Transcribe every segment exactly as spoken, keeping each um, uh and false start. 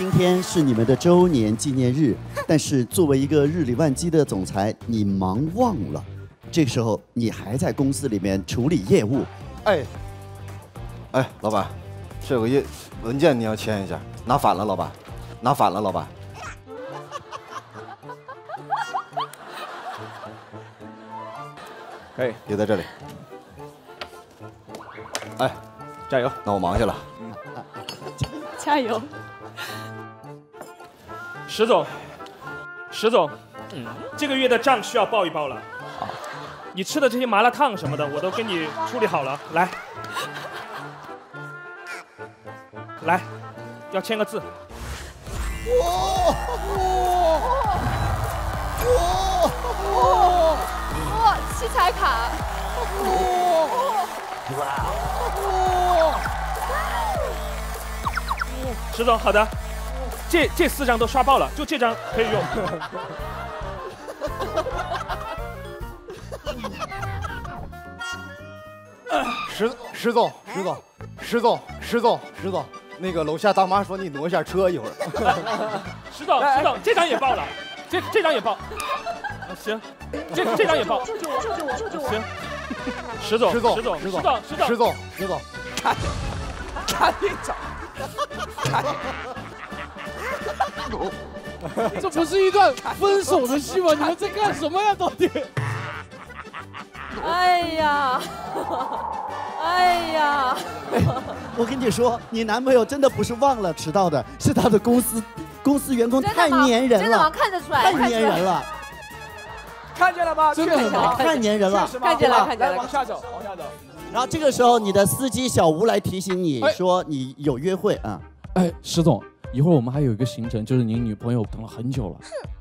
今天是你们的周年纪念日，但是作为一个日理万机的总裁，你忙忘了，这个时候你还在公司里面处理业务。 哎，哎，老板，这有个业文件你要签一下，拿反了，老板，拿反了，老板。 可以， 也在这里。哎， 加油！ 那我忙去了。 嗯， 加油。 石总，石总，嗯，这个月的账需要报一报了。好，你吃的这些麻辣烫什么的，我都给你处理好了。来，来，要签个字。 哇哇哇哇！七彩卡。哇哇！石总，好的，这这四张都刷爆了，就这张可以用。 石石总，石总，石总，石总，石总，那个楼下大妈说你挪一下车一会儿。 石总，石总，这张也报了，这这张也报。行，这这张也报。 救救我！救救我！救救我！ 行。石总， 石总， 石总， 石总， 石总， 石总，石总， 赶赶紧找，赶紧。 这不是一段分手的戏吗？你们在干什么呀？到底？ 哎呀，哎呀！ 我跟你说，你男朋友真的不是忘了迟到的，是他的公司公司员工太粘人了， 真的吗？看得出来， 太粘人了。 看见了吗？ 真的很忙， 太粘人了， 看见了，看见了。 来，往下走，往下走。 然后这个时候，你的司机小吴来提醒你说你有约会啊。 哎，石总，一会儿我们还有一个行程，就是您女朋友等了很久了。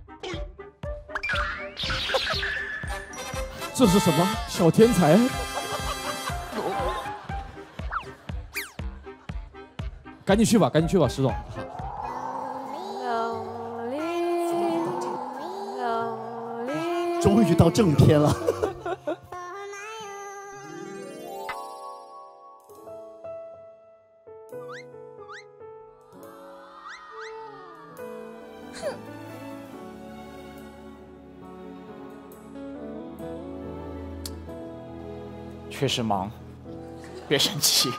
这是什么小天才？赶紧去吧，赶紧去吧，石总。 终于到正片了。 确实忙，别生气。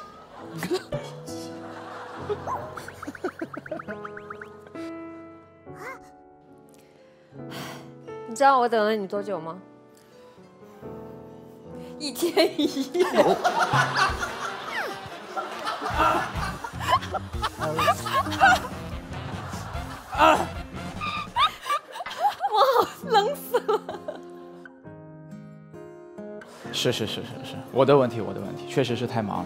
你知道我等了你多久吗？一天一夜。我好冷死了。 是是是是是，我的问题，我的问题，确实是太忙了。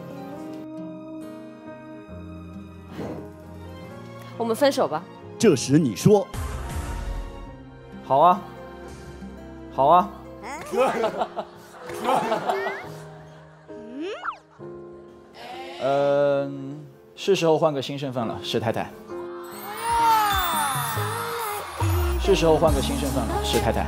我们分手吧。 这时你说。 好啊，好啊。嗯，是时候换个新身份了，石太太。是时候换个新身份了，石太太。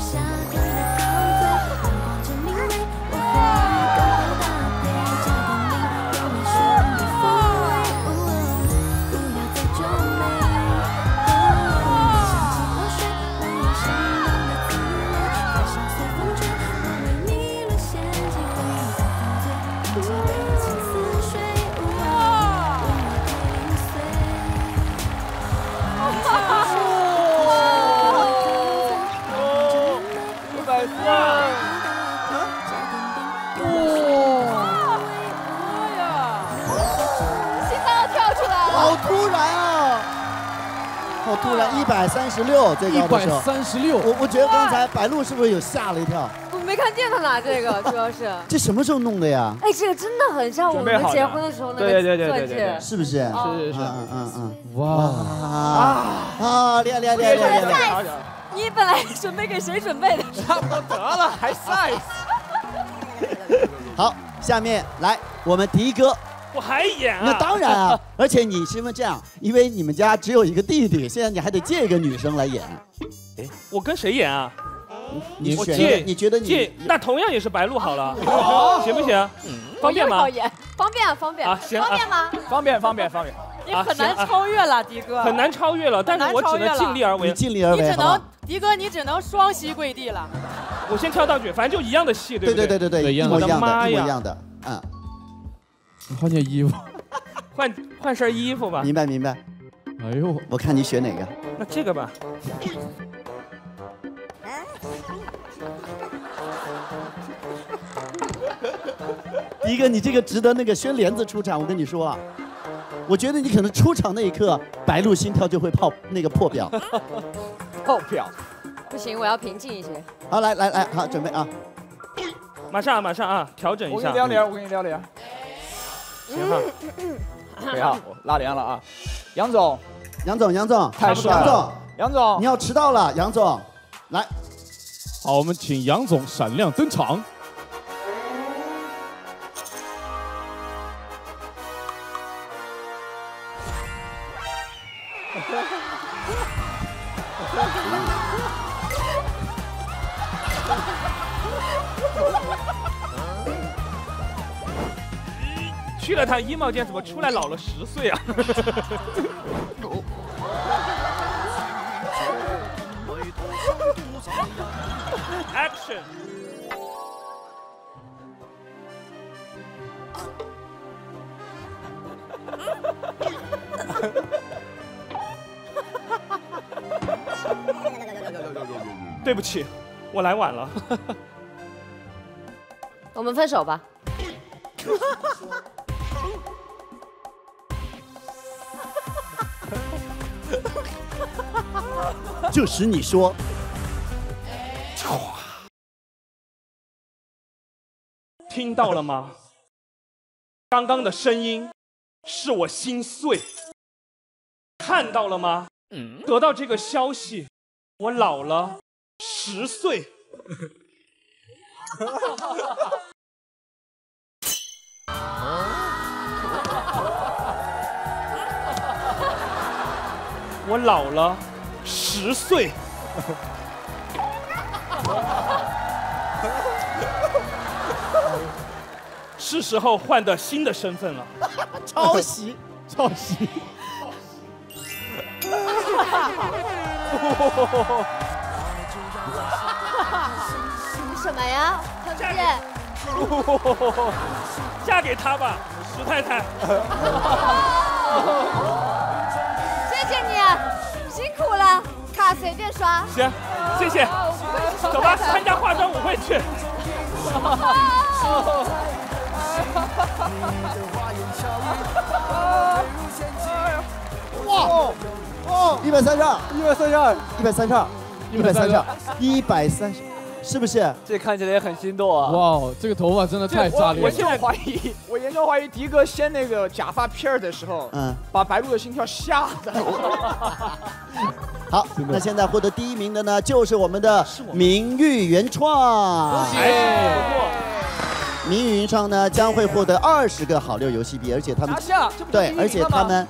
好突然，一百三十六最高的时候， 一百三十六。 我我觉得刚才白鹿是不是有吓了一跳？ 我没看见他拿这个，主要是。 这什么时候弄的呀？ 哎，这个真的很像我们结婚的时候那个钻戒， 是不是？ 是是是， 嗯嗯嗯， 哇啊！厉害厉害厉害厉害厉害！ 你本来准备给谁准备的？ 差不多得了，还 size。 好，下面来我们迪哥。 我还演啊？ 那当然啊，而且你是因为这样，因为你们家只有一个弟弟，现在你还得借一个女生来演。 哎，我跟谁演啊？ 你选一个，你觉得你借？那同样也是白鹿好了，行不行？ 方便吗？ 方便啊，方便啊，行， 方便吗？ 方便方便方便。 你很难超越了，迪哥。 很难超越了，但是我只能尽力而为。 尽力而为， 你只能，迪哥，你只能双膝跪地了。 我先跳道具，反正就一样的戏，对不对？对对对对，一模一样的，一模一样的，嗯。 换件衣服， 换换身衣服吧。 明白明白。 哎呦， 我看你选哪个？ 那这个吧。 迪哥，你这个值得那个宣帘子出场。我跟你说啊，我觉得你可能出场那一刻，白鹿心跳就会破那个破表。 破表。 不行，我要平静一些。 好，来来来，好，准备啊！ 马上马上啊，调整一下。 我给你撩帘，我给你撩帘。 行哈。 对啊，我拉帘了啊。杨总， 杨总，杨总， 太帅了。 杨总， 杨总， 你要迟到了，杨总，来。 好，我们请杨总闪亮登场。 去了趟衣帽间，怎么出来老了十岁啊？Action！ 对不起，我来晚了。 我们分手吧。 就使你说， 听到了吗？刚刚的声音是我心碎。看到了吗？得到这个消息，我老了十岁。我老了十岁。是时候换的新的身份了。 抄袭， 抄袭。 什么呀？看不见。 嫁给他吧，石太太。 谢谢你，辛苦了，卡随便刷。 行，谢谢。走吧，参加化妆舞会去。 哇哦，一百三十二， 一百三十二， 一百三十二，一百三十二，一百三十，是不是？ 这看起来也很心动啊！ 哇，这个头发真的太炸裂了！ 我现在怀疑，我严重怀疑迪哥掀那个假发片儿的时候，嗯，把白鹿的心跳吓的。 好，那现在获得第一名的呢，就是我们的名誉原创。 恭喜！不错。 名誉原创呢将会获得二十个好六游戏币，而且他们对，而且他们